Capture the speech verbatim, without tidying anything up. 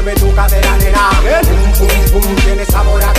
mueve tu cadera, nena. Pum, pum, pum, tiene sabor a